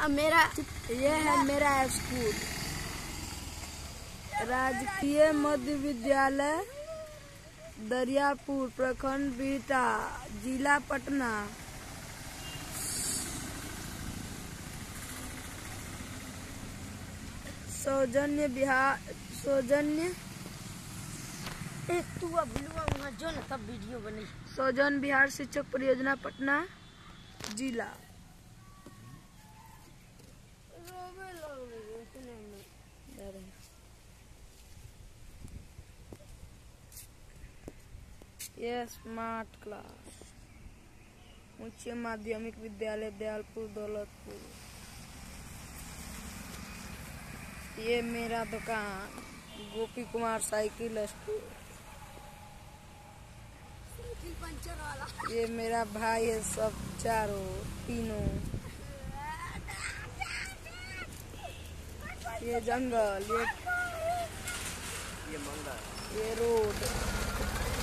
ये है मेरा स्कूल, राजकीय मध्य विद्यालय दरियापुर, प्रखंड बिहटा, जिला पटना। सौजन्य सौजन्य बिहार शिक्षक परियोजना पटना जिला। ये स्मार्ट क्लास, उच्च माध्यमिक विद्यालय दयालपुर दौलतपुर। ये मेरा दुकान Gopi Kumar cycle store. Puncture वाला। ये मेरा भाई है, सब तीनों। ये जंगल, ये मंगल, ये रोड।